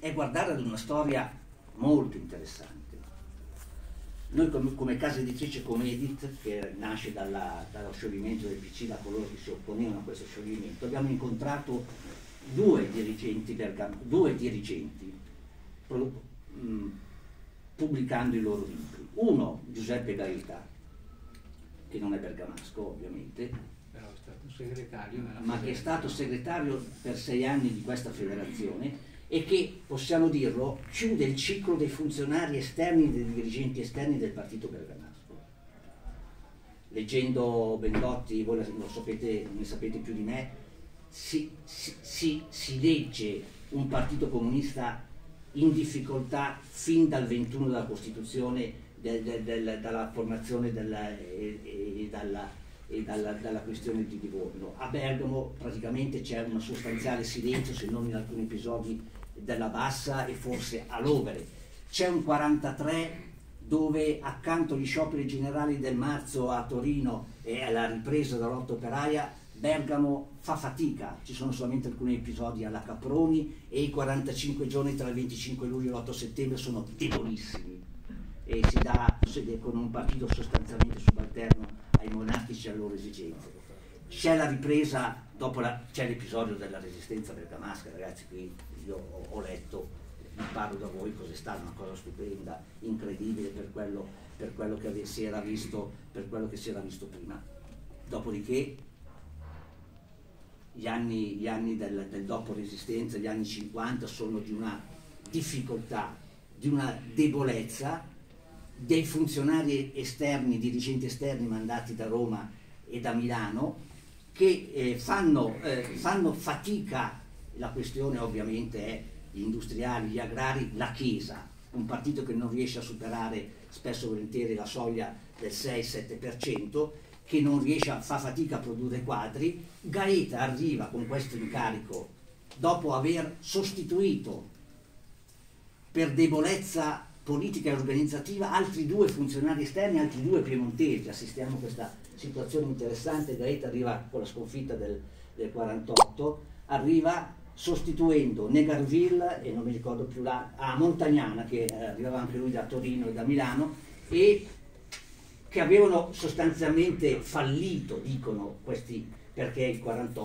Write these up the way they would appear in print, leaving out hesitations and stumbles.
è guardare ad una storia molto interessante. Noi come casa editrice Comedit, che nasce dallo scioglimento del PC da coloro che si opponevano a questo scioglimento, abbiamo incontrato due dirigenti pubblicando i loro libri. Uno, Giuseppe Gaeta, che non è bergamasco ovviamente, però è stato segretario ma che è stato segretario per 6 anni di questa federazione e che, possiamo dirlo, chiude il ciclo dei funzionari esterni, dei dirigenti esterni del partito bergamasco. Leggendo Bendotti, voi lo sapete, ne sapete più di me, si legge un partito comunista in difficoltà fin dal 21 della Costituzione, dalla formazione dalla questione di Livorno. A Bergamo praticamente c'è un sostanziale silenzio, se non in alcuni episodi della Bassa e forse a Lovere. C'è un 43 dove, accanto agli scioperi generali del marzo a Torino e alla ripresa della lotta operaia, Bergamo fa fatica, ci sono solamente alcuni episodi alla Caproni e i 45 giorni tra il 25 luglio e l'8 settembre sono debolissimi e si dà con un partito sostanzialmente subalterno ai monarchici e alle loro esigenze. C'è la ripresa, c'è l'episodio della resistenza bergamasca, ragazzi, qui io ho letto, vi parlo da voi, cos'è stata una cosa stupenda, incredibile per quello che si era visto prima. Dopodiché gli anni del dopo resistenza, gli anni 50 sono di una difficoltà, di una debolezza dei funzionari esterni, dirigenti esterni mandati da Roma e da Milano, che fanno fatica. La questione ovviamente è gli industriali, gli agrari, la Chiesa, un partito che non riesce a superare spesso e volentieri la soglia del 6-7%, che non riesce fa fatica a produrre quadri. Gaeta arriva con questo incarico dopo aver sostituito per debolezza politica e organizzativa altri 2 funzionari esterni, altri 2 piemontesi. Assistiamo a questa situazione interessante. Gaeta arriva con la sconfitta del 48, arriva sostituendo Negarville e non mi ricordo più Montagnana, che arrivava anche lui da Torino e da Milano, e che avevano sostanzialmente fallito, dicono questi, perché il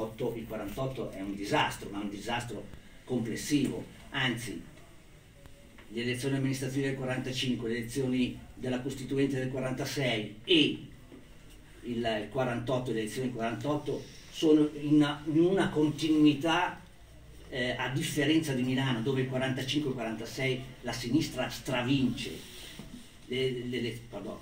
48 è un disastro, ma un disastro complessivo. Anzi, le elezioni amministrative del 45, le elezioni della Costituente del 46 e il 48, le elezioni del 48 sono in una continuità, a differenza di Milano, dove il 45-46 la sinistra stravince. Le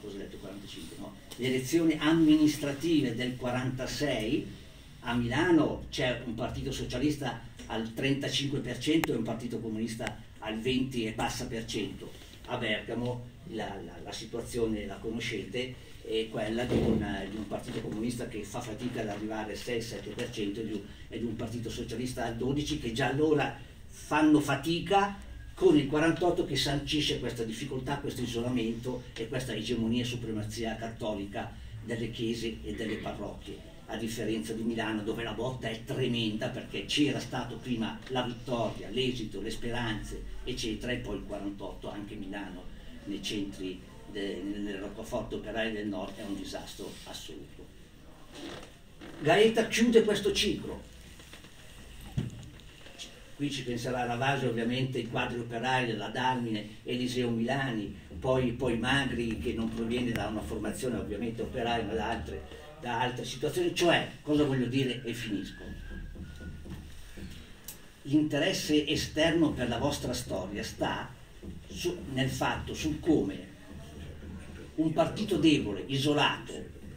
elezioni amministrative del 46 a Milano c'è un partito socialista al 35% e un partito comunista al 20 e passa per cento. A Bergamo la situazione la conoscete, è quella di un partito comunista che fa fatica ad arrivare al 6-7% e di un partito socialista al 12%, che già allora fanno fatica, con il 48 che sancisce questa difficoltà, questo isolamento e questa egemonia e supremazia cattolica delle chiese e delle parrocchie, a differenza di Milano, dove la botta è tremenda, perché c'era stato prima la vittoria, l'esito, le speranze, eccetera, e poi il 48, anche Milano, nei centri, nelle roccaforte operaie del nord, è un disastro assoluto. Gaeta chiude questo ciclo. Qui ci penserà Ravasi, ovviamente, i quadri operai della Dalmine, Eliseo Milani, poi Magri, che non proviene da una formazione ovviamente operaia, ma da altre situazioni. Cioè, cosa voglio dire e finisco? L'interesse esterno per la vostra storia sta nel fatto, sul come un partito debole, isolato,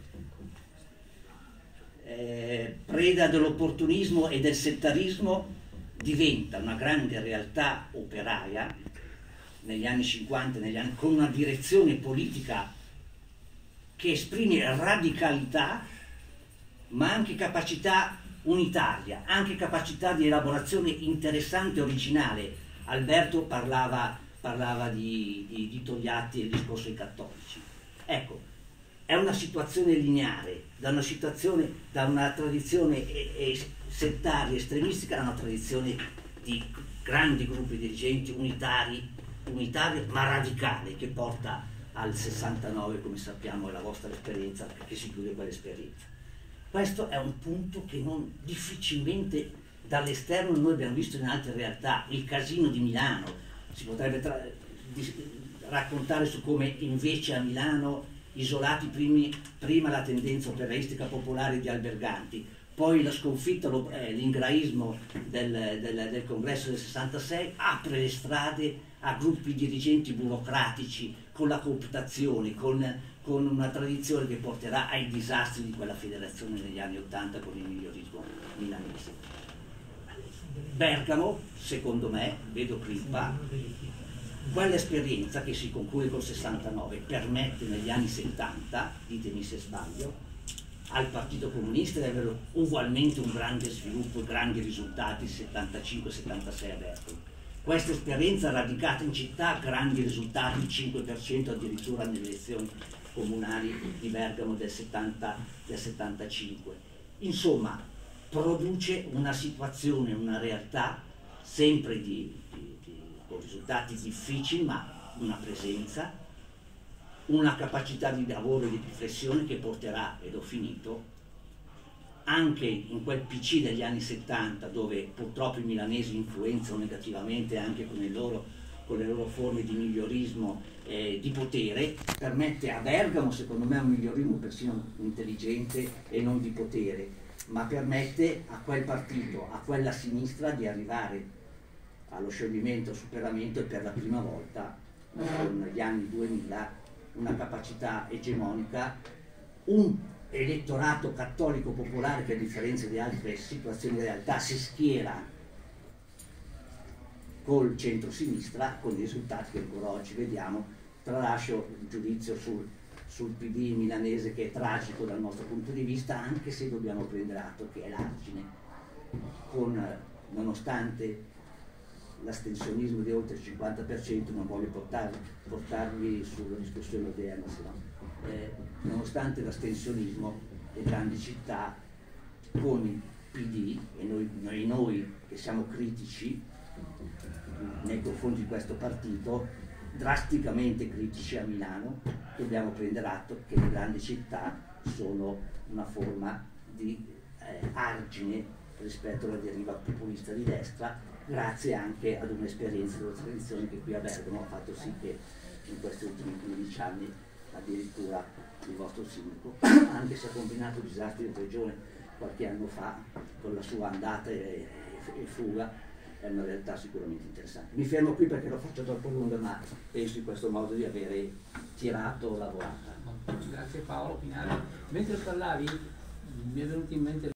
preda dell'opportunismo e del settarismo, diventa una grande realtà operaia negli anni 50, con una direzione politica che esprime radicalità, ma anche capacità unitaria, anche capacità di elaborazione interessante e originale. Alberto parlava di Togliatti e il discorso ai cattolici. Ecco, è una situazione lineare, da una tradizione settaria, estremistica, a una tradizione di grandi gruppi dirigenti unitari ma radicali, che porta al 69, come sappiamo è la vostra esperienza, che si chiude quell'esperienza. Questo è un punto che difficilmente dall'esterno noi abbiamo visto in altre realtà. Il casino di Milano, si potrebbe raccontare su come invece a Milano, isolati prima la tendenza operaistica popolare di Alberganti, poi la sconfitta, l'ingraismo del congresso del 66 apre le strade a gruppi dirigenti burocratici, con la cooptazione, con una tradizione che porterà ai disastri di quella federazione negli anni 80 con il migliorismo milanese. Bergamo, secondo me, vedo Crippa, quell'esperienza che si conclude col 69 permette negli anni 70, ditemi se sbaglio, al Partito Comunista di avere ugualmente un grande sviluppo e grandi risultati 75-76 a Bergamo. Questa esperienza radicata in città, grandi risultati, il 5% addirittura nelle elezioni comunali di Bergamo del 75. Insomma, produce una situazione, una realtà sempre con risultati difficili, ma una presenza, una capacità di lavoro e di riflessione che porterà, ed ho finito, anche in quel PC degli anni 70, dove purtroppo i milanesi influenzano negativamente anche con le loro forme di migliorismo di potere, permette a Bergamo, secondo me, un migliorismo persino intelligente e non di potere, ma permette a quel partito, a quella sinistra, di arrivare allo scioglimento, al superamento, e per la prima volta, con gli anni 2000, una capacità egemonica, un elettorato cattolico popolare che, a differenza di altre situazioni di realtà, si schiera col centro-sinistra, con i risultati che ancora oggi vediamo. Tralascio il giudizio sul PD milanese, che è tragico dal nostro punto di vista, anche se dobbiamo prendere atto che è l'argine, nonostante l'astensionismo di oltre il 50%, non voglio portarvi sulla discussione odierna, nonostante l'astensionismo, le grandi città con il PD e noi che siamo critici nei confronti di questo partito, drasticamente critici a Milano, dobbiamo prendere atto che le grandi città sono una forma di argine rispetto alla deriva populista di destra, grazie anche ad un'esperienza della tradizione che qui a Bergamo ha fatto sì che in questi ultimi 15 anni addirittura il vostro sindaco, anche se ha combinato disastri in regione qualche anno fa con la sua andata e fuga, è una realtà sicuramente interessante. Mi fermo qui perché lo faccio troppo lungo, ma penso in questo modo di avere tirato la volata. Grazie Paolo Pinale. Mentre parlavi mi è venuto in mente